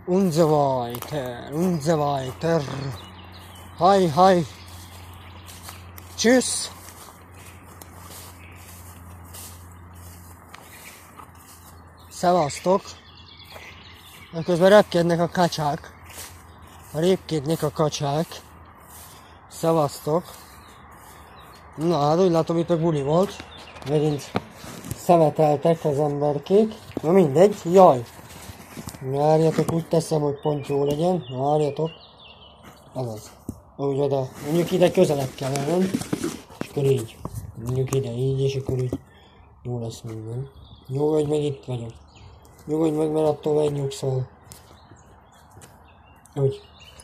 und so weiter und so weiter. Hi, hi. Tschüss. Szevasztok. Közben repkednek a kacsák. Répkednek a kacsák. Szevasztok. Na hát úgy látom, itt a buli volt. Megint szemeteltek az emberkék. Na mindegy, jaj. Várjatok, úgy teszem, hogy pont jó legyen. Várjatok. Azaz. Úgy oda. Mondjuk ide közelebb kell lennem. És akkor így. Mondjuk ide így, és akkor így. Jó lesz minden. Nyugodj meg, itt vagyok. Nyugodj meg, mert attól megnyugszol. Úgy.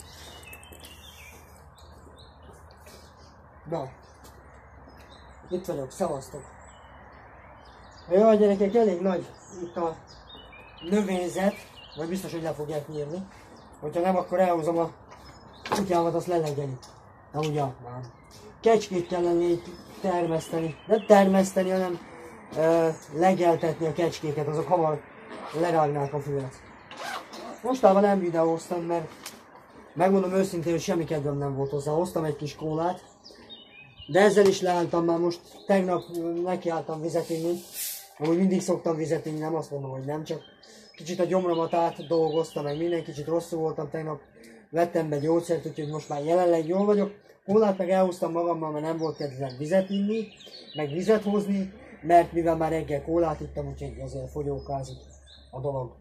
Na. Itt vagyok, szevasztok. Jó, a gyerekek, elég nagy itt a növényzet, vagy biztos, hogy le fogják nyírni. Hogyha nem, akkor elhozom a kutyámat, azt lelegyeni. Na ugye, már. Kecskét kellene így termeszteni. Nem termeszteni, hanem legeltetni a kecskéket, azok hamar lerágnák a füvet. Mostában nem videóztam, mert megmondom őszintén, hogy semmi kedvem nem volt hozzá. Hoztam egy kis kólát, de ezzel is leálltam már most. Tegnap nekiálltam vizet inni. Amúgy mindig szoktam vizet inni, nem azt mondom, hogy nem, csak kicsit a gyomromat átdolgoztam, meg minden, kicsit rosszul voltam tegnap. Vettem be gyógyszert, úgyhogy most már jelenleg jól vagyok. Kólát meg elhoztam magammal, mert nem volt kedvem vizet inni, meg vizet hozni, mert mivel már reggel kólát ittam, úgyhogy azért fogyókázik a dolog.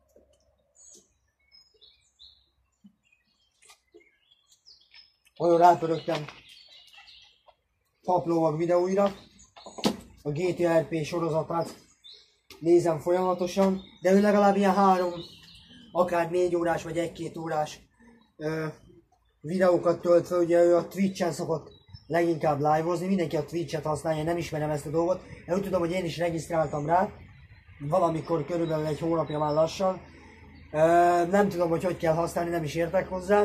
Olyan rápörögtem paplovag videóira, a GTA RP sorozatát nézem folyamatosan, de ő legalább ilyen 3, akár 4 órás vagy 1-2 órás videókat tölt fel. Ugye ő a Twitch-en szokott leginkább live-ozni, mindenki a Twitch-et használja, nem ismerem ezt a dolgot. Én úgy tudom, hogy én is regisztráltam rá, valamikor körülbelül egy hónapja már lassan. Nem tudom, hogy kell használni, nem is értek hozzá.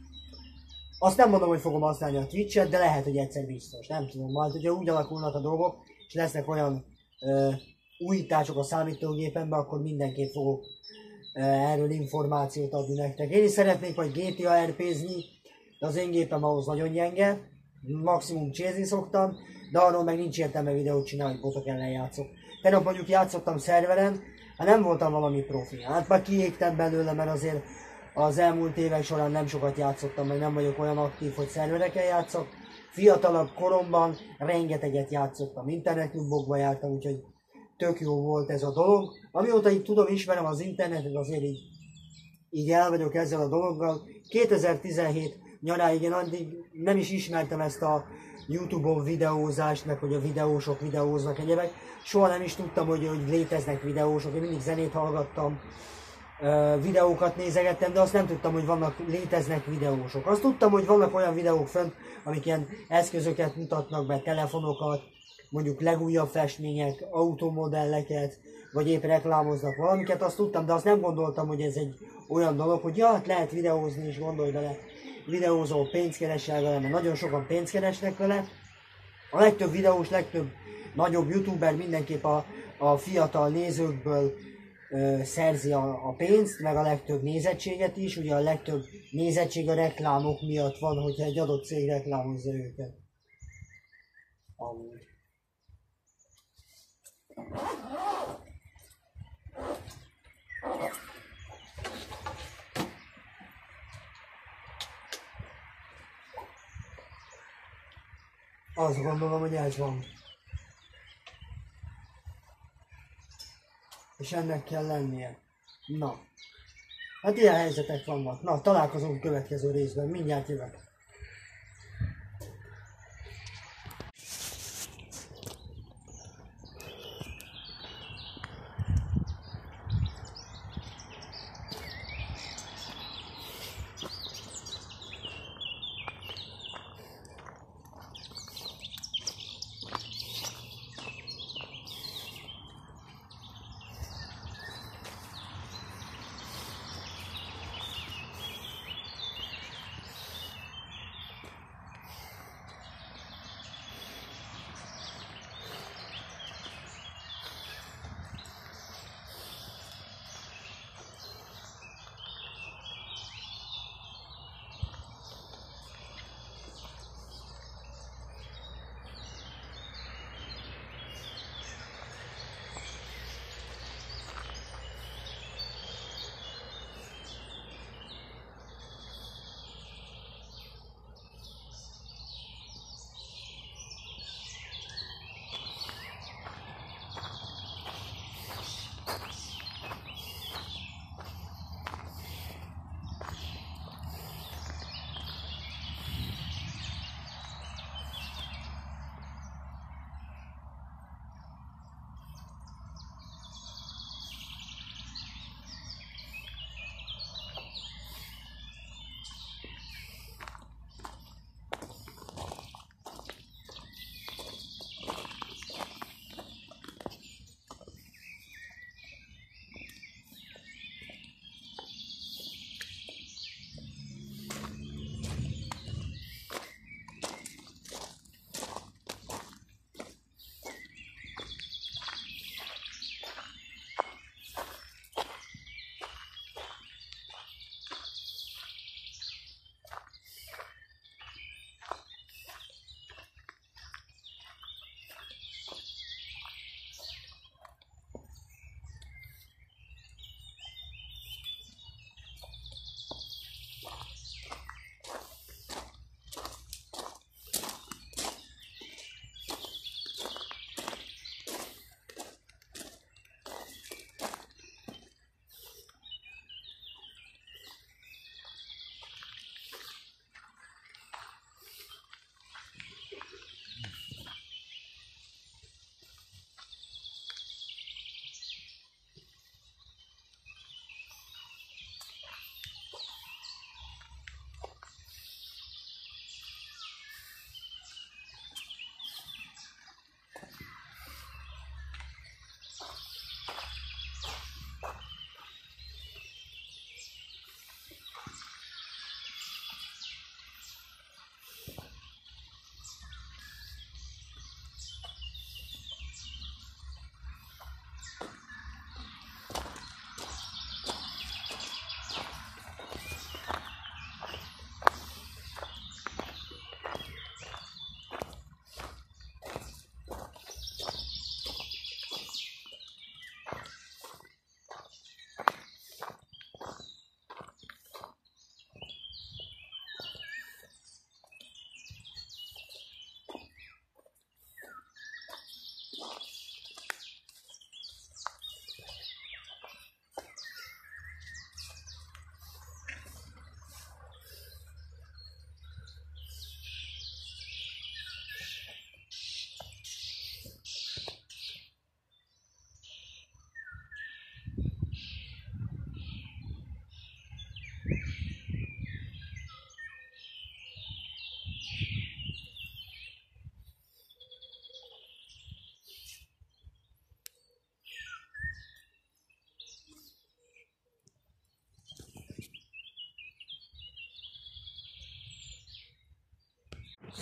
Azt nem mondom, hogy fogom használni a Twitch-et, de lehet, hogy egyszer biztos. Nem tudom, majd hogyha úgy alakulnak a dolgok, és lesznek olyan újítások a számítógépemben, akkor mindenképp fogok erről információt adni nektek. Én is szeretnék majd GTA RP-zni, de az én gépem ahhoz nagyon gyenge. Maximum csézni szoktam, de arról meg nincs értelme videót csinálni, hogy botok ellen játszok. Tegnap mondjuk játszottam szerveren, hát nem voltam valami profi. Hát már kiégtem belőle, mert azért az elmúlt évek során nem sokat játszottam, meg nem vagyok olyan aktív, hogy szervereken játszok. Fiatalabb koromban rengeteget játszottam, internetklubokba jártam, úgyhogy tök jó volt ez a dolog. Amióta így tudom, ismerem az internetet, azért így el vagyok ezzel a dologgal. 2017 nyaráig én addig nem is ismertem ezt a YouTube-on videózást, meg hogy a videósok videóznak egyebek. Soha nem is tudtam, hogy léteznek videósok, én mindig zenét hallgattam, videókat nézegettem, de azt nem tudtam, hogy léteznek videósok. Azt tudtam, hogy vannak olyan videók fönt, amik ilyen eszközöket mutatnak be, telefonokat, mondjuk legújabb festmények, automodelleket, vagy épp reklámoznak valamiket, azt tudtam, de azt nem gondoltam, hogy ez egy olyan dolog, hogy ja, hát lehet videózni, és gondolj bele, videózol, pénzt keresel vele, mert nagyon sokan pénzt keresnek vele. A legtöbb videós, legtöbb nagyobb youtuber mindenképp a fiatal nézőkből szerzi a pénzt, meg a legtöbb nézettséget is. Ugye a legtöbb nézettség a reklámok miatt van, hogyha egy adott cég reklámozza őket. Amúgy. Azt gondolom, hogy ez van. És ennek kell lennie. Na. Hát ilyen helyzetek vannak. Na, találkozunk a következő részben. Mindjárt jövök.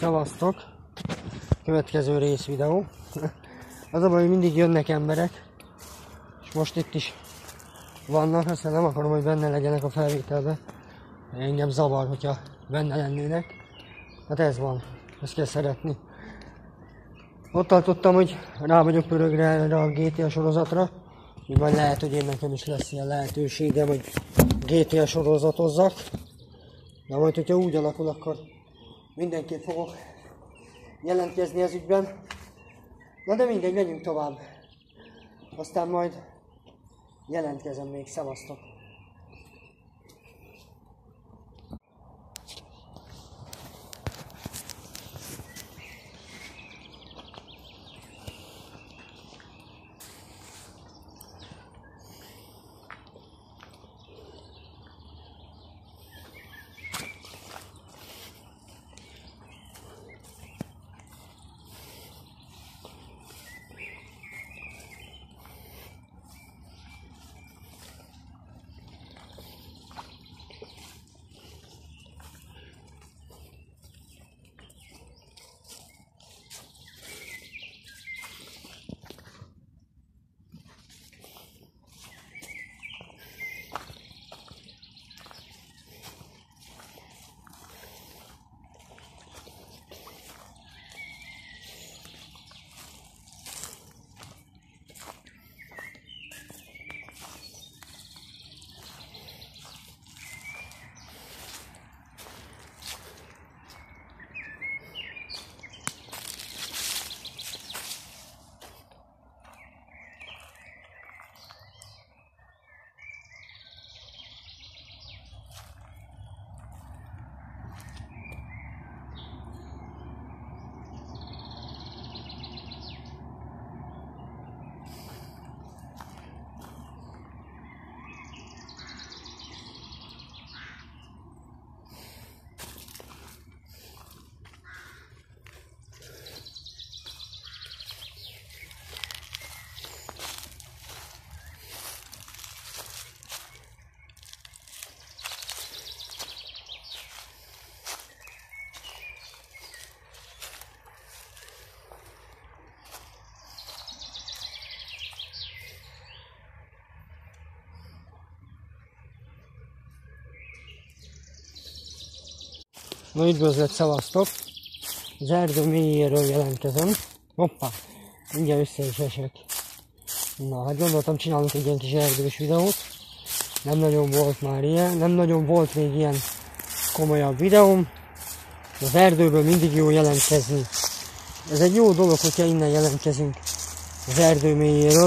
Szevasztok! Következő rész videó. Az a baj, hogy mindig jönnek emberek, és most itt is vannak, aztán nem akarom, hogy benne legyenek a felvételben. Engem zavar, hogyha benne lennének. Hát ez van, ezt kell szeretni. Ott tartottam, hogy rá vagyok pörögre erre a GTA sorozatra. Így majd lehet, hogy én nekem is lesz ilyen lehetőségem, hogy GTA sorozatozzak. De majd, hogyha úgy alakul, akkor mindenképp fogok jelentkezni ez ügyben. Na de mindegy, megyünk tovább. Aztán majd jelentkezem még. Szevasztok! Na üdvözlet, szevasztok! Az erdő mélyéről jelentkezem. Hoppá! Mindjárt össze is esek. Na, hát gondoltam, csinálunk egy ilyen kis erdős videót. Nem nagyon volt már ilyen, nem nagyon volt még ilyen komolyabb videóm. Az erdőből mindig jó jelentkezni. Ez egy jó dolog, hogyha innen jelentkezünk az erdő mélyéről.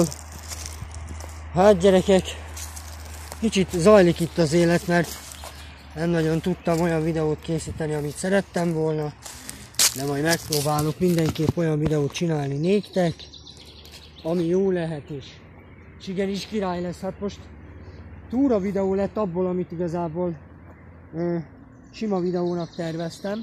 Hát gyerekek, kicsit zajlik itt az élet, mert nem nagyon tudtam olyan videót készíteni, amit szerettem volna, de majd megpróbálok mindenképp olyan videót csinálni néktek, ami jó lehet is. És igenis király lesz. Hát most túra videó lett abból, amit igazából sima videónak terveztem.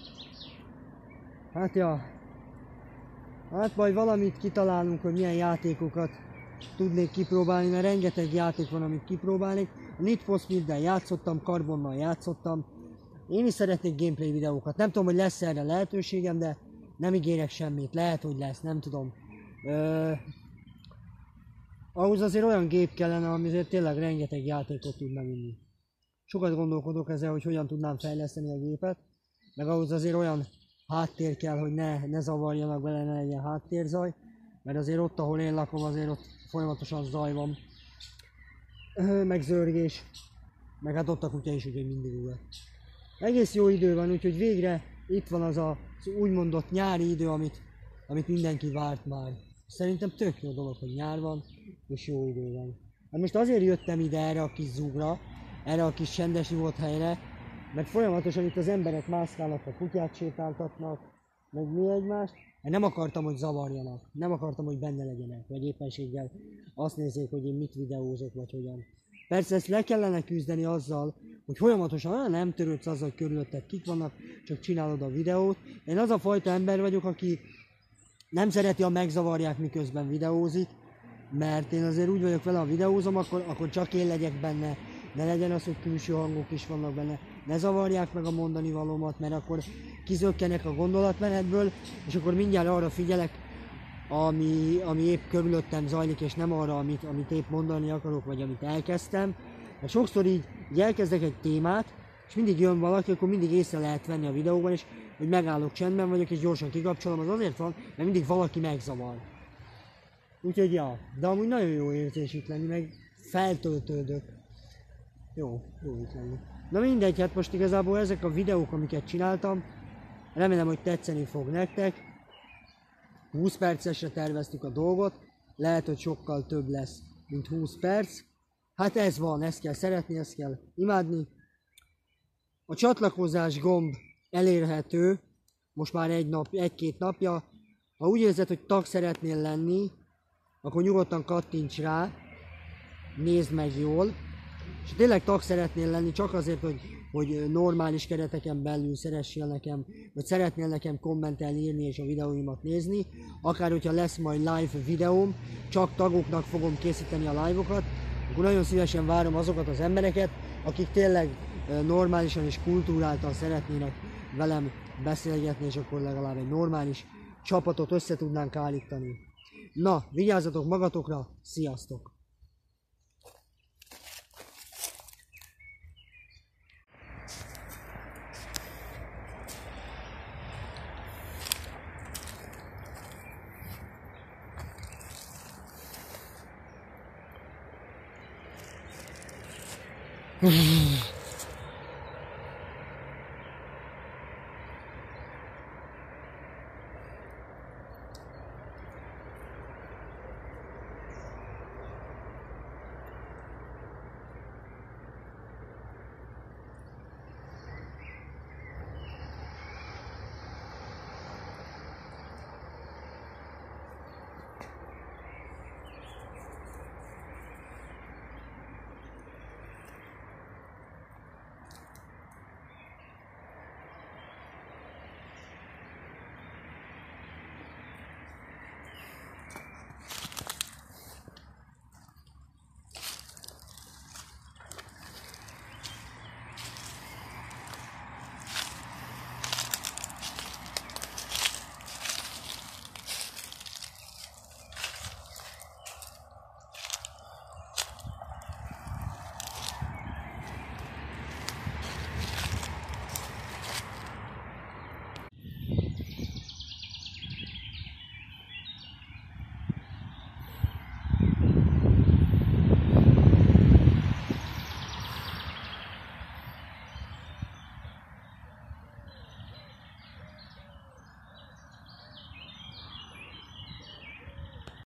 Hát ja, hát majd valamit kitalálunk, hogy milyen játékokat tudnék kipróbálni, mert rengeteg játék van, amit kipróbálnék. A Need for Speed-del játszottam, Carbonnal játszottam. Én is szeretnék gameplay videókat. Nem tudom, hogy lesz erre lehetőségem, de nem ígérek semmit. Lehet, hogy lesz, nem tudom. Ahhoz azért olyan gép kellene, ami azért tényleg rengeteg játékot tud megvinni. Sokat gondolkodok ezzel, hogy hogyan tudnám fejleszteni a gépet. Meg ahhoz azért olyan háttér kell, hogy ne zavarjanak bele, ne legyen háttérzaj. Mert azért ott, ahol én lakom, azért ott folyamatosan zaj van. Meg zörgés. Meg hát ott a kutya is ugye mindig ugat. Egész jó idő van, úgyhogy végre itt van az úgymondott nyári idő, amit mindenki várt már. Szerintem tök jó dolog, hogy nyár van, és jó idő van. Hát most azért jöttem ide erre a kis zugra, erre a kis csendes nyugodt helyre, mert folyamatosan itt az emberek mászkálnak, a kutyát sétáltatnak, meg mi egymást. Nem akartam, hogy zavarjanak, nem akartam, hogy benne legyenek, vagy éppenséggel azt nézzék, hogy én mit videózok, vagy hogyan. Persze ezt le kellene küzdeni azzal, hogy folyamatosan olyan nem törődsz azzal, hogy körülötted kik vannak, csak csinálod a videót. Én az a fajta ember vagyok, aki nem szereti, ha megzavarják, miközben videózik, mert én azért úgy vagyok vele, ha videózom, akkor csak én legyek benne, ne legyen az, hogy külső hangok is vannak benne, ne zavarják meg a mondani valómat, mert akkor kizökkenek a gondolatmenetből, és akkor mindjárt arra figyelek, ami épp körülöttem zajlik, és nem arra, amit épp mondani akarok, vagy amit elkezdtem. Mert sokszor így elkezdek egy témát, és mindig jön valaki, akkor mindig észre lehet venni a videóban, és hogy megállok, csendben vagyok, és gyorsan kikapcsolom, az azért van, mert mindig valaki megzavar. Úgyhogy ja, de amúgy nagyon jó érzés itt lenni, meg feltöltődök. Jó itt lenni. Na mindegy, hát most igazából ezek a videók, amiket csináltam, remélem, hogy tetszeni fog nektek. 20 percesre terveztük a dolgot, lehet, hogy sokkal több lesz, mint 20 perc. Hát ez van, ezt kell szeretni, ezt kell imádni. A csatlakozás gomb elérhető, most már egy-két napja. Ha úgy érzed, hogy tag szeretnél lenni, akkor nyugodtan kattints rá, nézd meg jól. És ha tényleg tag szeretnél lenni, csak azért, hogy normális kereteken belül szeressél nekem, vagy szeretnél nekem kommentelni, írni és a videóimat nézni, akár hogyha lesz majd live videóm, csak tagoknak fogom készíteni a live-okat, akkor nagyon szívesen várom azokat az embereket, akik tényleg normálisan és kultúráltan szeretnének velem beszélgetni, és akkor legalább egy normális csapatot össze tudnánk állítani. Na, vigyázzatok magatokra, sziasztok!